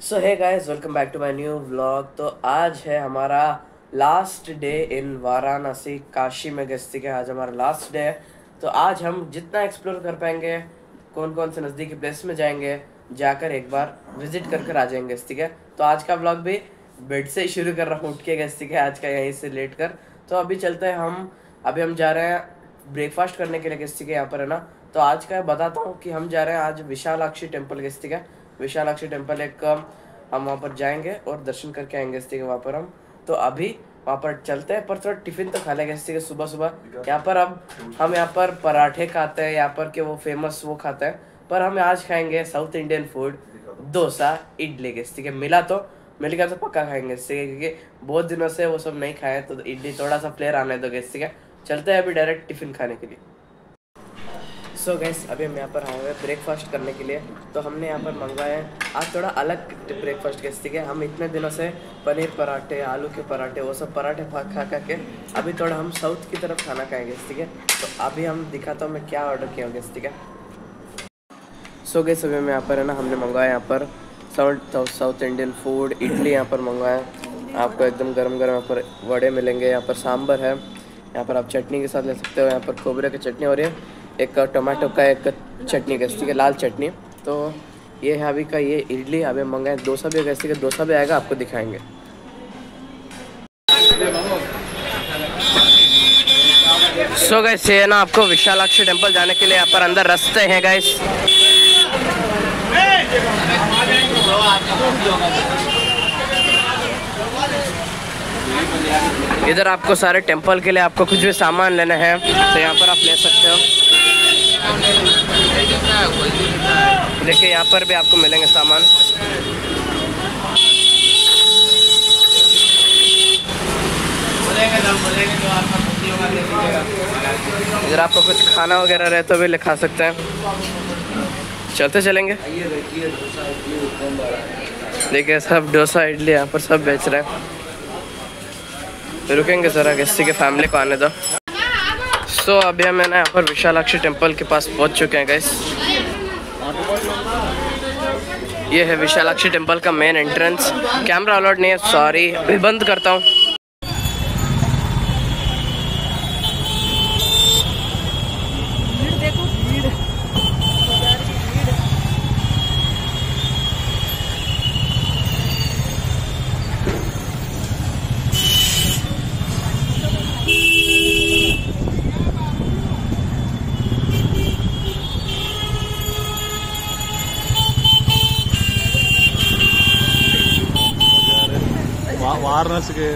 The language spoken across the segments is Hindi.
So hey guys, welcome back to my new vlog. तो आज है हमारा last day in Varanasi, Kashi में गस्ती के। आज हमारा लास्ट डे है, तो आज हम जितना एक्सप्लोर कर पाएंगे, कौन कौन से नज़दीकी प्लेस में जाएंगे, जाकर एक बार विजिट कर आ जाएंगे गस्ती के। तो आज का व्लॉग भी बेड से ही शुरू कर रहा हूँ, उठ के गस्ती के, आज का यहीं से लेट कर। तो अभी चलते हैं अभी हम जा रहे हैं ब्रेकफास्ट करने के लिए गस्ती के यहाँ पर, है ना। तो आज का बताता हूँ कि हम जा रहे हैं आज विशालाक्षी टेम्पल गस्ती का। विशालाक्षी टेम्पल एक हम वहाँ पर जाएंगे और दर्शन करके आएंगे इसी के वहाँ पर हम। तो अभी वहाँ पर चलते हैं, पर थोड़ा टिफिन तो खा लेंगे इसी के सुबह सुबह। यहाँ पर अब हम यहाँ पर पराठे खाते हैं, यहाँ पर के वो फेमस वो खाते हैं, पर हम आज खाएंगे south Indian food, dosa idli के इसी के। मिल गया तो पक्का खाएंगे इससे, क्योंकि बहुत दिनों से वो सब नहीं खाए, तो इडली थोड़ा सा फ्लेवर आने दो इसी का। चलते हैं अभी डायरेक्ट टिफिन खाने के लिए। सो गैस, अभी हम यहाँ पर आए हुए ब्रेकफास्ट करने के लिए। तो हमने यहाँ पर मंगवाए हैं आज थोड़ा अलग ब्रेकफास्ट के ठीक है। हम इतने दिनों से पनीर पराठे, आलू के पराठे, वो सब पराठे खा के अभी थोड़ा हम साउथ की तरफ खाना खाएंगे ठीक है। तो अभी हम दिखाता हूँ मैं क्या ऑर्डर किया होगा ठीक है। सो गैस, अभी मैं यहाँ पर है ना, हमने मंगवाया यहाँ पर साउथ इंडियन फूड, इडली यहाँ पर मंगवाया। आपको एकदम गरम गरम यहाँ पर वड़े मिलेंगे, यहाँ पर सांभर है, यहाँ पर आप चटनी के साथ ले सकते हो। यहाँ पर खोबरे की चटनी और ये एक टमाटो का एक चटनी गस्ती के, लाल चटनी। तो ये है अभी का ये इडली। अभी मंगाए डोसा भी गस्ती का, डोसा भी आएगा, आपको दिखाएंगे। सो गाइस, ये ना आपको विशालाक्षी टेम्पल जाने के लिए यहाँ पर अंदर रास्ते हैं गाइस। इधर आपको सारे टेम्पल के लिए आपको कुछ भी सामान लेना है तो यहाँ पर आप ले सकते हो। देखिए यहाँ पर भी आपको मिलेंगे सामान। इधर आपको कुछ खाना वगैरह रहे तो भी ले खा सकते हैं। चलते चलेंगे। देखिए सब डोसा इडली यहाँ पर सब बेच रहे हैं। रुकेंगे ज़रा किसी के फैमिली को आने दो। सो अभी हम है ना यहाँ पर विशालाक्षी टेम्पल के पास पहुँच चुके हैं गाइस। ये है विशालाक्षी टेम्पल का मेन एंट्रेंस। कैमरा अलाउड नहीं है, सॉरी, अभी बंद करता हूँ। वाराणसी के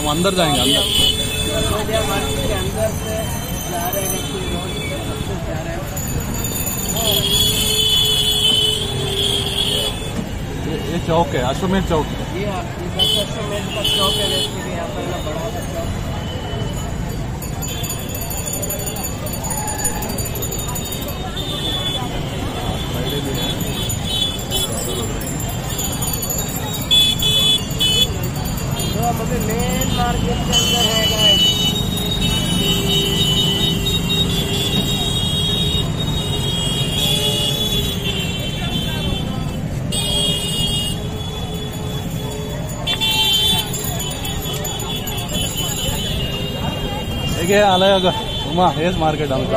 हम अंदर जाएंगे अंदर। सर्वोदय मार्केट के अंदर से जा रहे हैं रोड पे सबसे जा रहे हैं। ये चौक है, अश्वमेध चौक। ये अश्वमेध का चौक है, जैसे कि यहाँ पर ना बड़ा सा चौक। तो हम अभी मेन मार्केट के अंदर है गाइस। ಹೇಗೆ ಅಲಾಗ ಉಮಾ ಹೇಸ್ ಮಾರ್ಕೆಟ್ ಅಂತ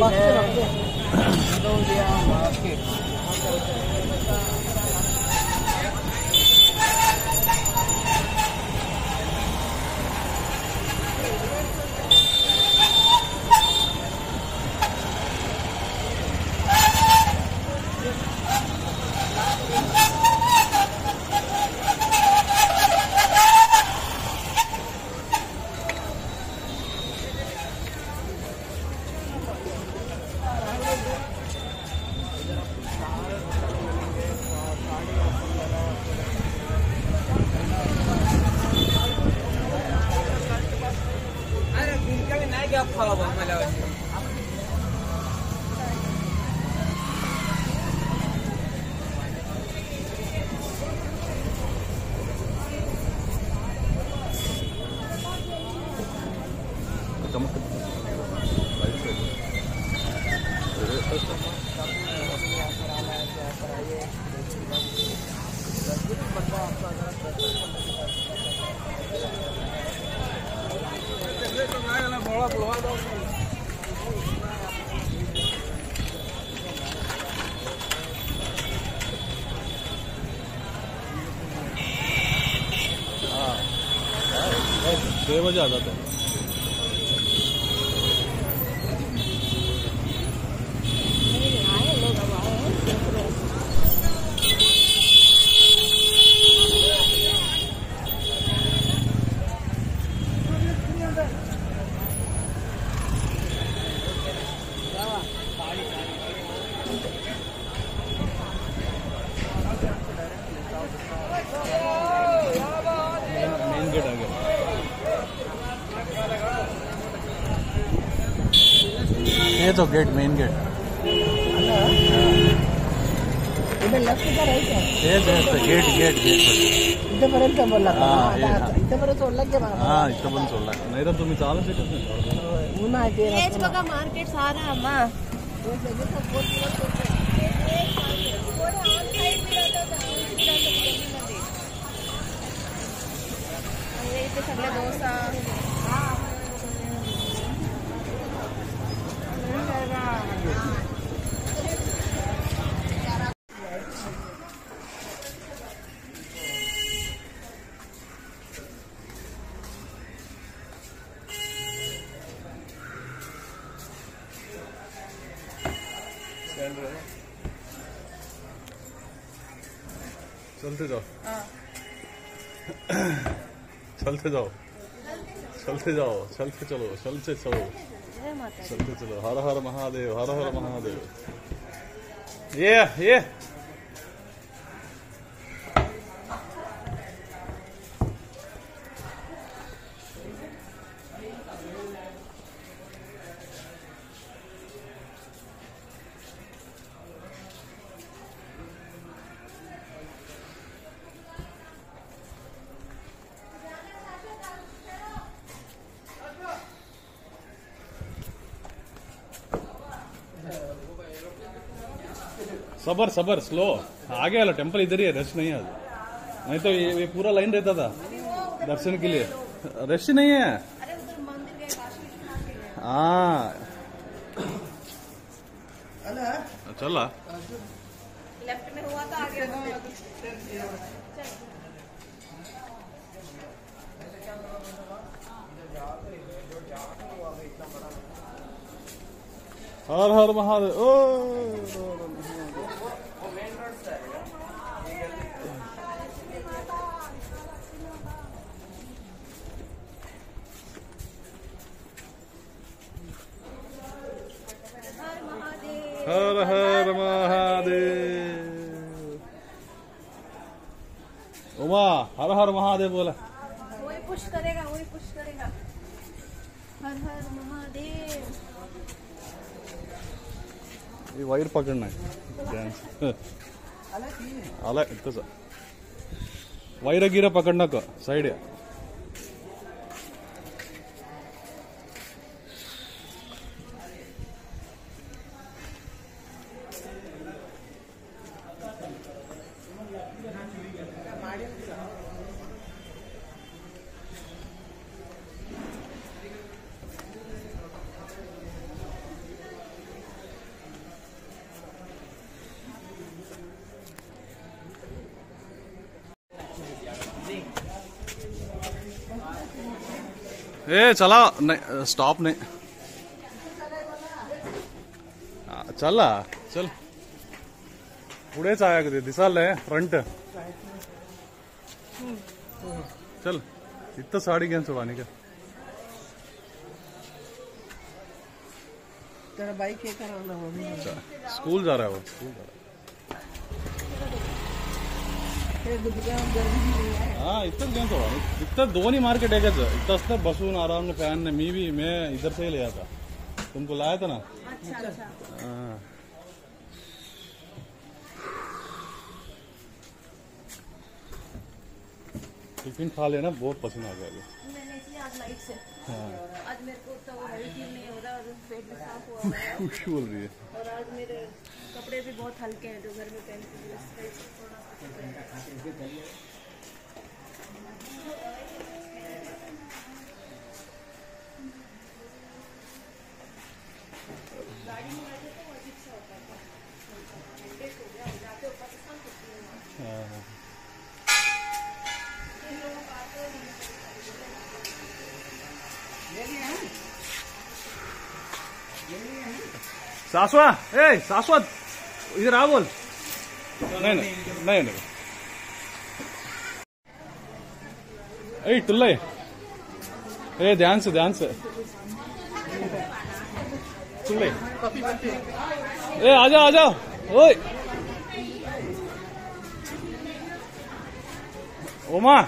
छह बजे आ जाते हैं। मेन गेट आ गया। ये तो गेट मेन गेट लेफ्ट का राइट है गेट गेट गेट इथपर्यंत बोलला हा, इथपर्यंत सोडला की बाबा हा इथं पण सोडला नाही तर तुम्ही चालू शकत नाही। ऊन आहे ते हेच बघा मार्केट सारा अम्मा इथे सगळ्या डोसा चलते जाओ चलते जाओ चलते जाओ चलते चलो चलते चलो चलते चलो हर हर महादेव हर हर महादेव। ये सबर सबर स्लो आगे वाला टेम्पल इधर ही है, रश नहीं है। नहीं तो ये पूरा लाइन रहता था दर्शन के लिए, रश नहीं है। हाँ चला लेफ्ट में हुआ था आगे हर हर महादेव। ओ हर हर महादेव। उमा हर हर महादेव बोला। वही पुश करेगा, वही पुश करेगा। हर हर महादेव। ये वायर पकड़ना है ध्यान से। आला तसा वायर गिरा पकड़ना का साइड है। ए चला नहीं स्टॉप नहीं चला चल पुढेच आहे अगदी दिसालंय फ्रंट चल इथं साडी घेऊन सोडा आणि का तेरा बाइक ये करावं ना स्कूल जा रहा है वो स्कूल जा रहा है हाँ इतना घेऊन सोडा इथं दोन्ही मार्केट आहे का इथं असतं बसून आराम फैन ने मैं इधर से ही ले आता तुमको लाया था ना हाँ टिफिन खा लेना बहुत पसीना आ गया मैंने इसलिए आज लाइट से हाँ आज मेरे को तो हेल्थ फील नहीं हो रहा और पेट भी साफ हुआ है कुछ बोल रही है और आज मेरे कपड़े भी बहुत हल्के हैं जो घर में पहनती हूँ थोड़ा गाड़ी में बैठे तो अजीब सा होता था पेट हो गया जाते हो पाकिस्तान करती हूँ हाँ सासवा ए सासवा इधर आ बोल नहीं नहीं नहीं नहीं ए टुल्ले ए ध्यान से टुल्ले ए आजा आजा ओए ओमा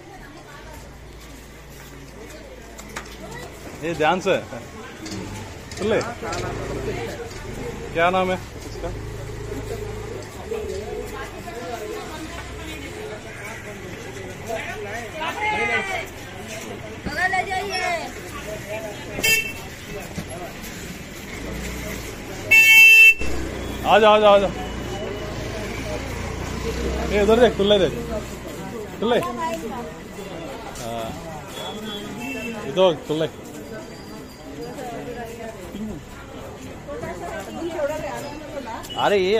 ये ध्यान से टुल्ले क्या नाम है इसका ले जाइए आजा आजा आजा ये इधर देख टुल्ले हाँ इधर टुल्ले अरे ये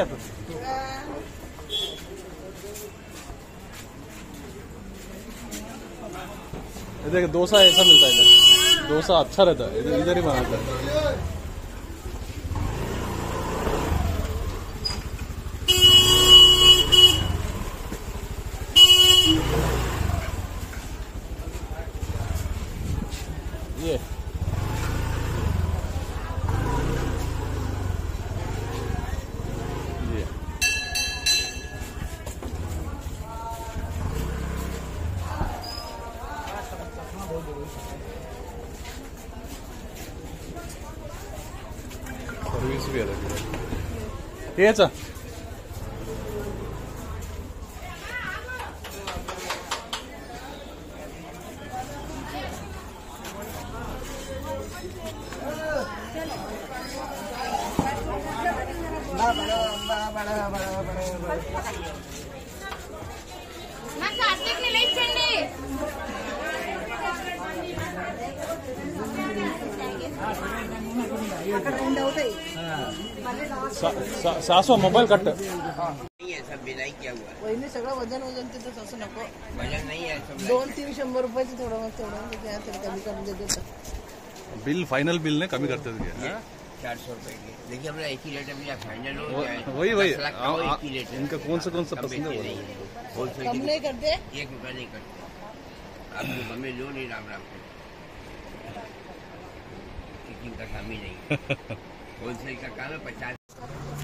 देख डोसा ऐसा मिलता है इधर डोसा अच्छा रहता है इधर ही बनाता है ये सर्विस भी अलग है तेच सासवा मोबाईल कट नहीं है सब बिनाई किया हुआ है वहिनी सगळं वजन तिथं तसं नको वजन नहीं है सब 200-300 रुपयाचं थोडं मग तेवढं काय तरी कमी देतो बिल फाइनल बिल ने कमी करते थे 400 रुपए के देखिए अपना एक ही रेट अभी फाइनल हो गया है वही 10 लाख का हो, एक ही रेट है। इनका कौन सा पसंद है होलसेल कम नहीं करते 1 रुपया नहीं करते आपको हमें लो नहीं राम राम को किसी का काम ही नहीं होलसेल का काम है 50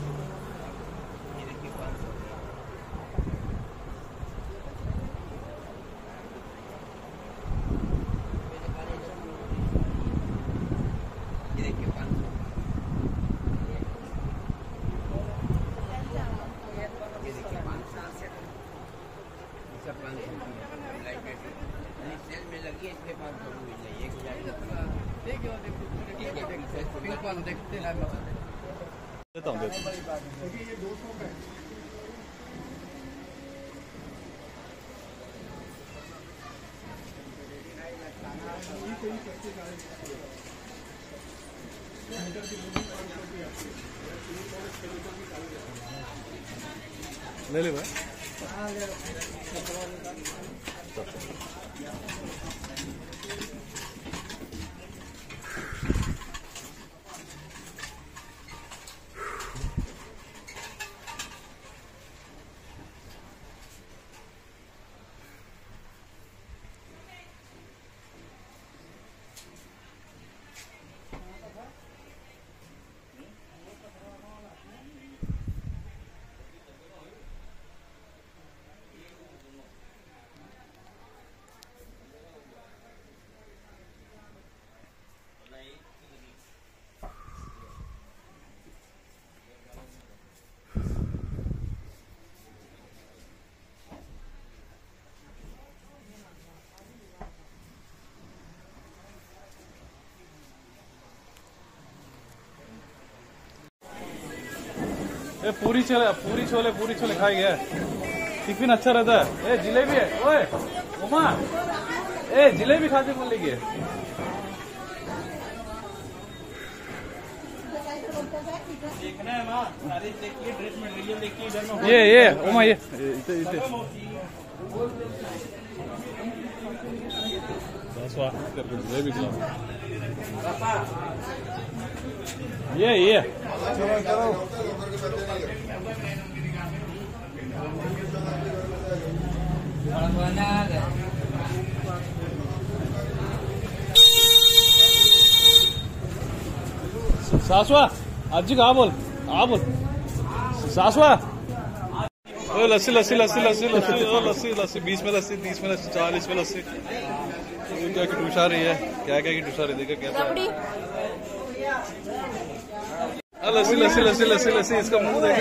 के इसके 500 मिल जाइए, 1000 देखते हैं देता हूँ। ले ले भाई। ए पूरी छोले खाई गया। टिफिन अच्छा रहता है। ए जिलेबी है, ओए उमा, ए जिलेबी खाते बोल लीजिए। देखना है माँ, सारे देखिए, ड्रेस मटेरियल देखिए इधर में। ये उमा ये जिलेबी खिलाओ। ये सासवा आजी का बोल सासवा। लस्सी 20 में लस्सी, 30 में लस्सी, 40 में लस्सी। क्या की टूसा रही है, क्या की टूसा रही देखा कैसा। लस्सी इसका मुंह देखो,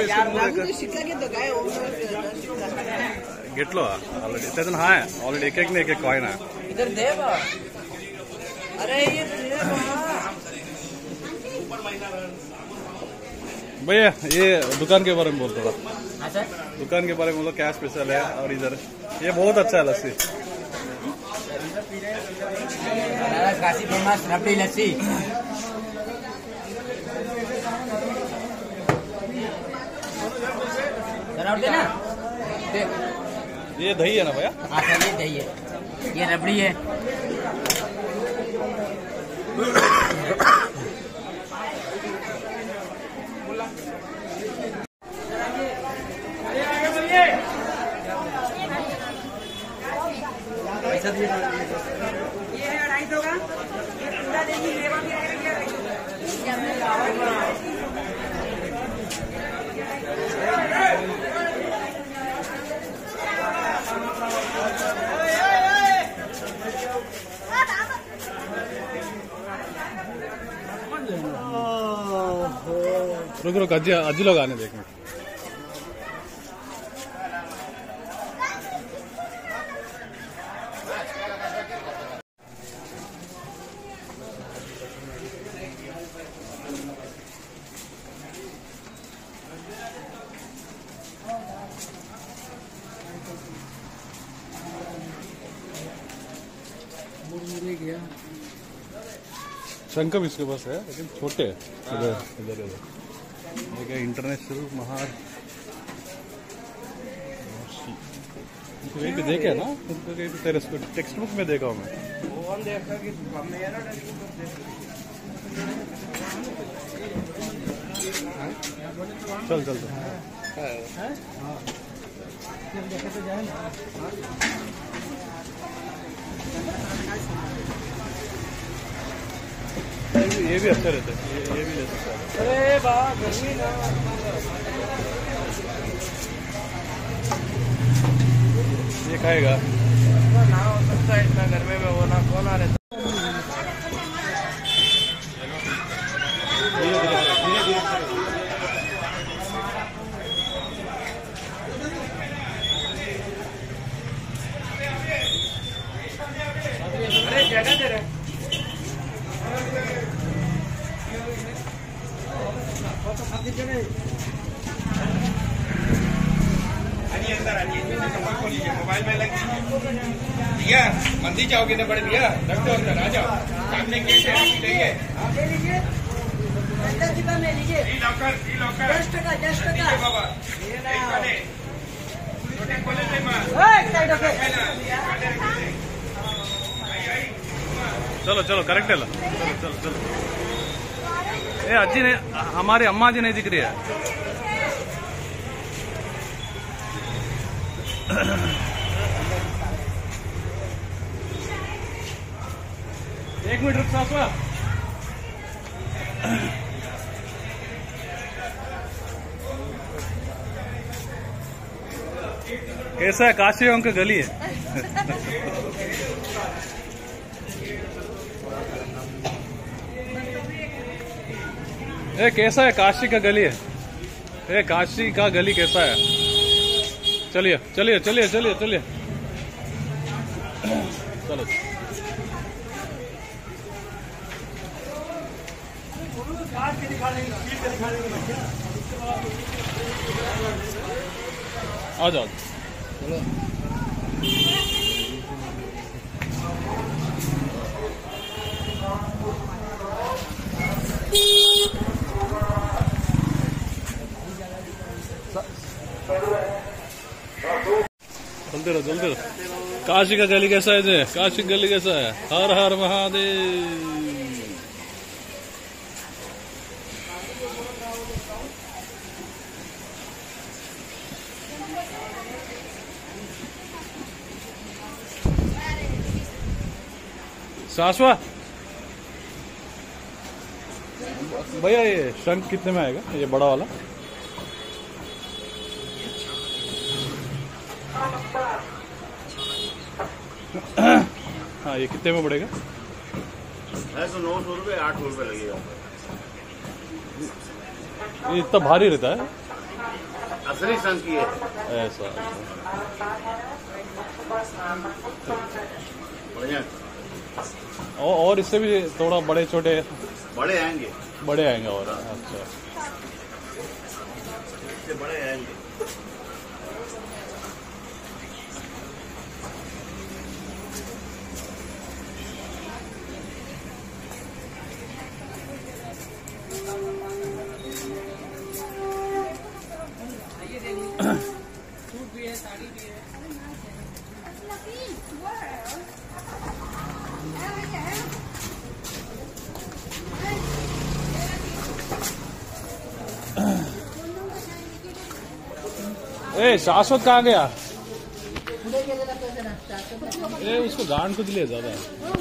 गिटलो ऑलरेडी त्यातून हाय ऑलरेडी एक कॉइन है इधर दे बा। अरे ये भैया ये दुकान के बारे में बोल थोड़ा। दुकान के बारे में बोलो क्या स्पेशल है। और इधर ये बहुत अच्छा है लस्सी, काशी फेमस रबड़ी लस्सी। ना ये दही है ना भैया? हाँ सर ये दही है, ये रबड़ी है। ये है 250 का, ये पूरा देखिए लेवा भी आएगा। रुक अज्जी लोग आने देखने। शंकर इसके पास है लेकिन छोटे हैं। इधर देखिए इंटरनेशनल महार कहीं भी देखे ना, कहीं तेरे टेक्स्ट बुक में देखा हूँ मैं। चल ये भी अच्छा रहता है, ये भी ले सकता है। अरे वाह गर्मी ना ये खाएगा ना हो सकता है इतना गर्मी में वो ना कौन आ रहता। अरे मोबाइल में लग भैया मंदिर जाओगे ना बड़े भैया रख दो अंदर आ जाओ सामने गेट है ले लीजिए बाबा चलो चलो करेक्ट है चलो चलो चलो ए अज्जी ने हमारी अम्मा जी नहीं दिख रही है एक मिनट रुक सासवा कैसा है काशी का गली है ए कैसा है काशी का गली है ए काशी का गली कैसा है चलिए चलिए चलिए चलिए चलिए चलो आ जाओ जल्दी रहो जल्दी रहो काशी का गली कैसा है जी काशी का गली कैसा है हर हर महादेव सासवा भैया ये शंख कितने में आएगा ये बड़ा वाला हाँ ये कितने में पड़ेगा है तो 900 रुपये 800 रुपये लगेगा ये इतना भारी रहता है असली शंख की है ऐसा बढ़िया और इससे भी थोड़ा बड़े छोटे बड़े आएंगे और अच्छा इससे बड़े आएंगे सूट भी है साड़ी भी है ए शाश्वत कहाँ गया ए उसको गांड को दिले ज्यादा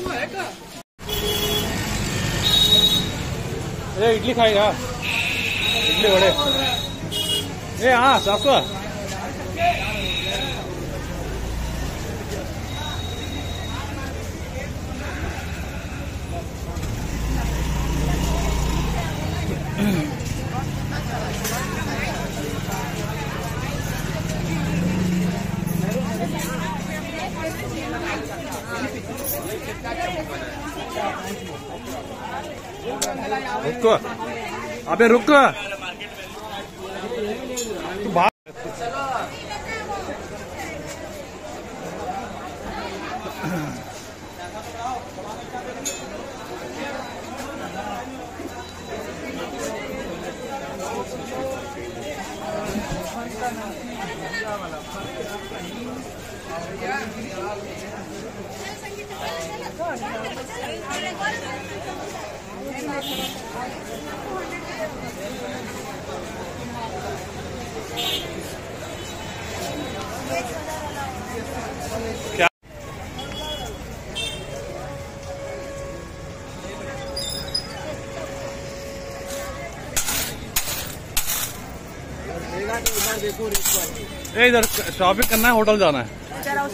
ए इडली खाएगा इडली बड़े ए हाँ शाश्वत रुक अबे रुक तू बाहर क्या इधर शॉपिंग करना है होटल जाना है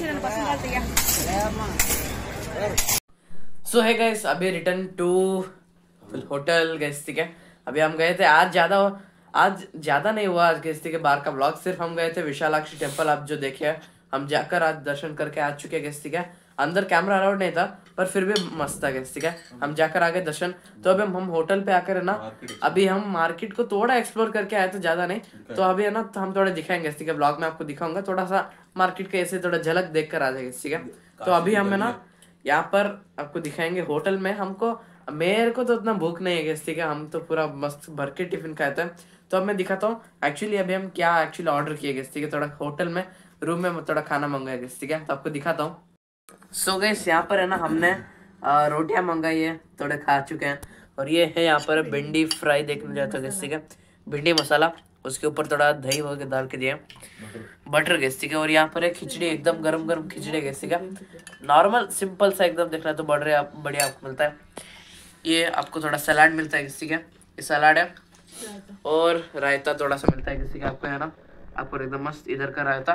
सो है गाइस अभी रिटर्न टू होटल गैस्ती के अभी हम गए थे आज ज्यादा नहीं हुआ आज गैस्ती के बाहर का ब्लॉग सिर्फ हम गए थे विशालाक्षी टेम्पल आप जो देखे हम जाकर आज दर्शन करके आ चुके गैस्ती के अंदर कैमरा अलाउड नहीं था पर फिर भी मस्त था गैस, ठीक है। हम जाकर आ गए दर्शन। तो अभी हम होटल पे आकर है ना, अभी हम मार्केट को थोड़ा एक्सप्लोर करके आए, तो ज्यादा नहीं। तो अभी है ना, तो हम थोड़ा दिखाएंगे, ठीक है, ब्लॉग में आपको दिखाऊंगा थोड़ा सा मार्केट के, ऐसे थोड़ा झलक देख कर आ जाएगा, ठीक है। तो अभी हम है ना यहाँ पर आपको दिखाएंगे होटल में। हमको, मेरे को तो उतना भूख नहीं है गैस, ठीक है, हम तो पूरा मस्त भर के टिफिन खाते हैं। तो अब मैं दिखाता हूँ एक्चुअली अभी हम क्या एक्चुअली ऑर्डर किए गए, ठीक है। थोड़ा होटल में रूम में थोड़ा खाना मंगाया गया, ठीक है। तो आपको दिखाता हूँ। सो गाइस यहाँ पर है ना, हमने रोटियां मंगाई है, थोड़े खा चुके हैं। और ये है यहाँ पर भिंडी फ्राई देखने जाता है, ठीक है, भिंडी मसाला, उसके ऊपर थोड़ा दही वगैरह डाल के दिया, बटर गैस, ठीक है। और यहाँ पर है खिचड़ी, एकदम गरम गरम खिचड़ी गैस, ठीक है। नॉर्मल सिंपल सा एकदम देखना तो बढ़िया आपको मिलता है। ये आपको थोड़ा सलाद मिलता है, ठीक है, ये सलाद है। और रायता थोड़ा सा मिलता है, किसी का आपको है ना, आपको एकदम मस्त इधर का रायता।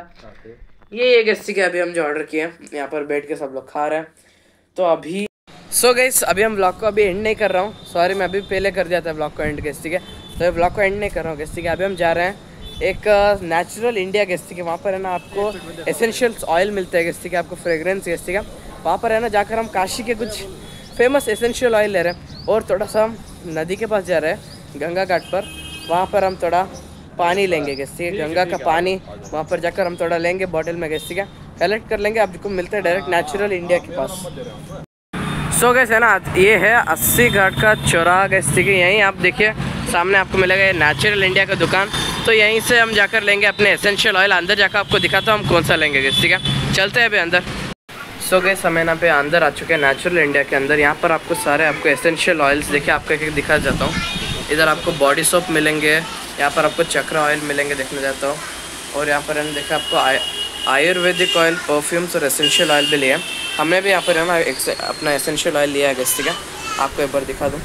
ये गैस, अभी हम जो ऑर्डर किए हैं, यहाँ पर बैठ के सब लोग खा रहे हैं। तो अभी सो गाइस अभी हम ब्लॉग को अभी एंड नहीं कर रहा हूँ, सॉरी, मैं अभी पहले कर दिया था ब्लॉग को एंड गैस, ठीक है। तो ब्लॉग को एंड नहीं कर रहा हूँ गैस, ठीक है। अभी हम जा रहे हैं एक नेचुरल इंडिया गैस, ठीक है। वहाँ पर है ना आपको एसेंशियल्स ऑयल मिलता है गैस, ठीक है, आपको फ्रेग्रेंस गैस, ठीक है। वहाँ पर है ना जाकर हम काशी के कुछ फेमस एसेंशियल ऑयल ले रहे हैं। और थोड़ा सा हम नदी के पास जा रहे हैं, गंगा घाट पर। वहाँ पर हम थोड़ा पानी लेंगे गैस, ठीक है, गंगा का पानी। वहाँ पर जाकर हम थोड़ा लेंगे बॉटल में गैस, ठीक है, कलेक्ट कर लेंगे। आपको मिलता है डायरेक्ट नेचुरल इंडिया के पास। सो गैस है ना, ये है 80 घाट का चौराहा गैस, ठीक है। यहीं आप देखिए सामने आपको मिलेगा ये नेचुरल इंडिया का दुकान। तो यहीं से हम जाकर लेंगे अपने एसेंशियल ऑयल। अंदर जाकर आपको दिखाता हूँ हम कौन सा लेंगे गैस, ठीक है। चलते हैं अभी अंदर। सो गैस हम यहाँ पे अंदर आ चुके हैं नेचुरल इंडिया के अंदर। यहाँ पर आपको सारे आपको एसेंशियल ऑयल्स देखिए, आपको एक दिखा जाता हूँ। इधर आपको बॉडी सोप मिलेंगे, यहाँ पर आपको चक्रा ऑयल मिलेंगे देखने जाता हूँ। और यहाँ पर है देखा आपको आयुर्वेदिक ऑयल, परफ्यूम्स और एसेंशियल ऑयल भी लिया। हमने भी यहाँ पर है ना अपना एसेंशियल ऑयल लिया है गैस, ठीक है। आपको एक बार दिखा दूँ,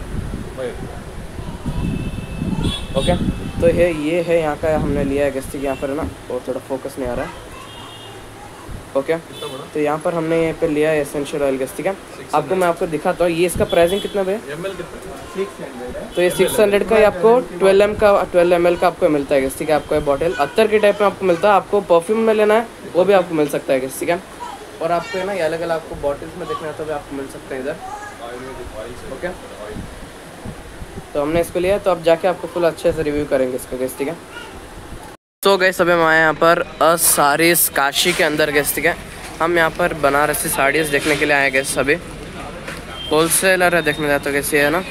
ओके। तो ये है यहाँ का हमने लिया है गैस, ठीक है। यहाँ पर है ना, और थोड़ा फोकस नहीं आ रहा है, ओके। तो यहाँ पर हमने यहाँ पे लिया है एसेंशियल ऑयल गैस, ठीक है। आपको मैं आपको दिखाता हूँ, ये इसका प्राइसिंग कितना भैया? तो ये 600 का, ये आपको 12 ml का आपको मिलता है गैस, ठीक है। आपको ये बॉटल अत्तर के टाइप में आपको मिलता है। आपको परफ्यूम में लेना है वो भी आपको मिल सकता है गैस, ठीक है। और आपको है ना ये अलग अलग आपको बॉटल्स में देखना है तो भी आपको मिल सकता है इधर, ओके। तो हमने इसको लिया, तो अब जाके आपको फुल अच्छे से रिव्यू करेंगे इसका गैस, ठीक है। तो गैस अभी हम आए यहाँ पर साड़ीज काशी के अंदर गैस, ठीक है। हम यहाँ पर बनारसी साड़ीज देखने के लिए आए गैस। अभी होलसेलर है देखने जाते हो गैस, ये है ना।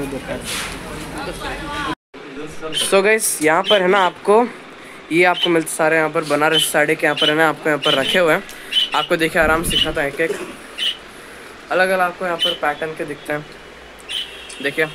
सो गैस यहाँ पर है ना आपको ये आपको मिलते सारे यहाँ पर बनारसी साड़ी के यहाँ पर है ना आपको यहाँ पर रखे हुए हैं। आपको देखिए आराम से दिखाता है, एक एक अलग अलग आपको यहाँ पर पैटर्न के दिखते हैं, देखिए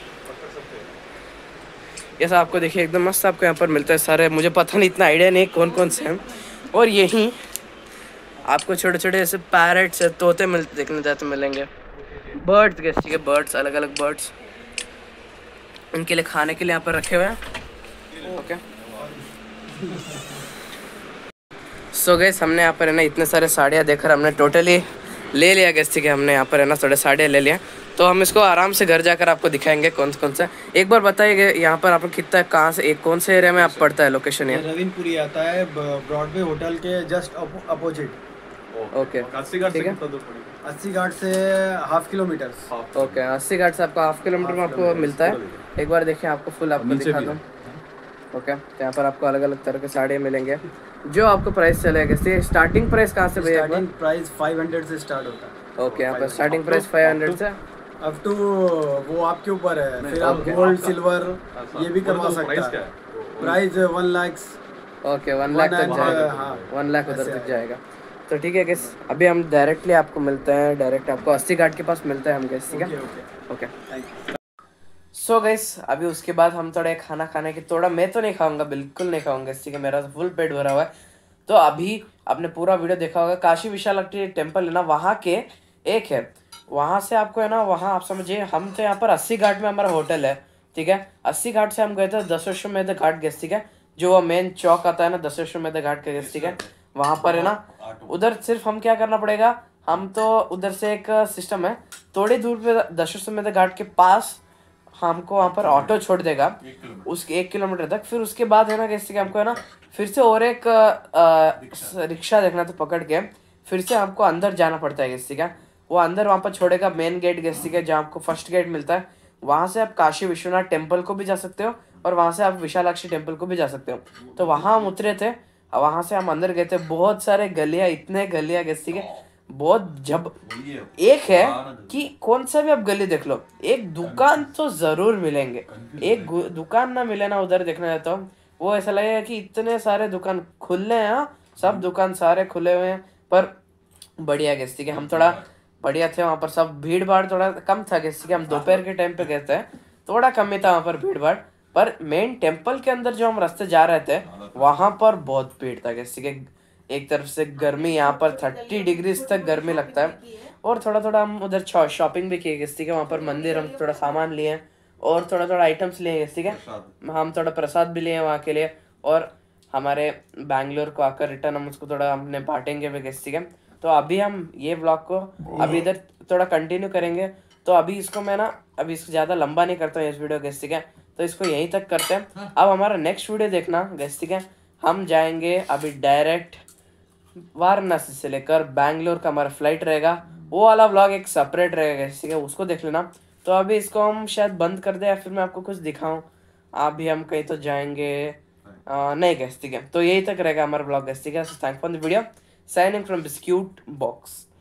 ये सब आपको देखिए एकदम मस्त आपको यहाँ पर मिलता है सारे। मुझे पता नहीं, इतना आइडिया नहीं कौन कौन से हैं। और यहीं आपको छोटे छोटे ऐसे पैरट्स है, तोते देखने जाते मिलेंगे, बर्ड्स गैस, ठीक है, बर्ड्स अलग अलग बर्ड्स उनके लिए खाने के लिए यहाँ पर रखे हुए हैं, ओके। सो गैस हमने यहाँ पर है ना इतने सारे साड़ियाँ देखकर हमने टोटली ले लिया गैस, ठीक है। हमने यहाँ पर है ना थोड़े साड़ियाँ ले लिया, तो हम इसको आराम से घर जाकर आपको दिखाएंगे कौन से। एक बार बताइए यहाँ पर आपको कितना, कहाँ से, एक कौन से एरिया में आप पड़ता है लोकेशन? है रवीनपुरी आता है, ब्रॉडवे होटल के जस्ट अपोजिट, ओके। 80 घाट से 1/2 किलोमीटर, ओके। 80 घाट से आपको 1/2 किलोमीटर में आपको मिलता है। एक बार देखिए आपको फुल आपको दिखा दूँ, ओके। तो यहाँ पर आपको अलग अलग तरह के साड़ियाँ मिलेंगे जो आपको प्राइस चलेगा। स्टार्टिंग प्राइस कहाँ से भैया? स्टार्टिंग प्राइस 500 से स्टार्ट होता है, ओके। यहाँ पर स्टार्टिंग प्राइस 500 से अप टू, वो आपके ऊपर है, फिर आप गोल्ड सिल्वर ये भी करवा सकते हैं। प्राइस 1 लाख, ओके, 1 लाख तक जाएगा, 1 लाख उधर तक जाएगा। तो ठीक है गैस, अभी हम डायरेक्टली आपको मिलते हैं, डायरेक्ट आपको 80 घाट के पास मिलता है हम गैस, ठीक है, ओके। सो गैस अभी उसके बाद हम थोड़ा खाना खाने की, थोड़ा मैं तो नहीं खाऊंगा, बिल्कुल नहीं खाऊंगा, ठीक है, मेरा तो फुल पेट भरा हुआ है। तो अभी आपने पूरा वीडियो देखा होगा, काशी विशालाक्षी टेम्पल है ना, वहाँ के एक है, वहाँ से आपको है ना, वहाँ आप समझिए हम तो यहाँ पर 80 घाट में हमारा होटल है, ठीक है। 80 घाट से हम गए थे दशाश्वमेध घाट गैस, ठीक है, जो वो मेन चौक आता है ना दशाश्वमेध घाट का गैस, ठीक है। वहाँ पर है ना, उधर सिर्फ हम क्या करना पड़ेगा, हम तो उधर से एक सिस्टम है, थोड़ी दूर पे दशाश्वमेध घाट के पास हमको वहाँ पर ऑटो छोड़ देगा उसके 1 किलोमीटर तक। फिर उसके बाद है ना कैसे कि हमको है ना फिर से और एक रिक्शा देखना तो पकड़ के फिर से हमको अंदर जाना पड़ता है, ठीक है। वो अंदर वहाँ पर छोड़ेगा मेन गेट गैस, ठीक है, जहाँ आपको फर्स्ट गेट मिलता है। वहाँ से आप काशी विश्वनाथ टेम्पल को भी जा सकते हो और वहाँ से आप विशालाक्षी टेम्पल को भी जा सकते हो। तो वहाँ हम उतरे थे, वहाँ से हम अंदर गए थे। बहुत सारे गलियाँ, इतने गलियाँ गैस, ठीक है, बहुत। जब एक है कि कौन सा भी आप गली देख लो, एक दुकान तो जरूर मिलेंगे। एक दुकान ना मिले ना उधर देखने जाता हूँ, वो ऐसा लगेगा कि इतने सारे दुकान खुले हैं, सब दुकान सारे खुले हुए हैं। पर बढ़िया गैस, ठीक है, हम थोड़ा बढ़िया थे वहाँ पर। सब भीड़ भाड़ थोड़ा कम था गैस, ठीक है, हम दोपहर के टाइम पे गए थे, थोड़ा कम ही था वहाँ पर भीड़ भाड़। पर मेन टेम्पल के अंदर जो हम रास्ते जा रहे थे वहाँ पर बहुत भीड़ था गैस, ठीक है। एक तरफ से गर्मी, यहाँ पर 30 डिग्री तक गर्मी लगता है। और थोड़ा थोड़ा हम उधर शॉपिंग भी किए गैस, ठीक है, वहाँ पर मंदिर हम थोड़ा सामान लिए और थोड़ा थोड़ा आइटम्स लिए गैस, ठीक है। हम थोड़ा प्रसाद भी लिए वहाँ के लिए, और हमारे बैंगलोर को आकर रिटर्न हम उसको थोड़ा हमने बांटेंगे भी गैस, ठीक है। तो अभी हम ये ब्लॉग को अभी इधर थोड़ा कंटिन्यू करेंगे। तो अभी इसको मैं ना अभी इसको ज़्यादा लंबा नहीं करता हूँ इस वीडियो गैस, ठीक है। तो इसको यहीं तक करते हैं। अब हमारा नेक्स्ट वीडियो देखना गैस, ठीक है। हम जाएंगे अभी डायरेक्ट वाराणसी से लेकर बैंगलोर का हमारा फ्लाइट रहेगा। वो वाला व्लॉग एक सेपरेट रहेगा, ठीक है, उसको देख लेना। तो अभी इसको हम शायद बंद कर दे या फिर मैं आपको कुछ दिखाऊं। अभी हम कहीं तो जाएंगे नहीं गैस, ठीक है। तो यही तक रहेगा हमारा व्लॉग गैस, ठीक है। Thank for the video, signing from biscuit box.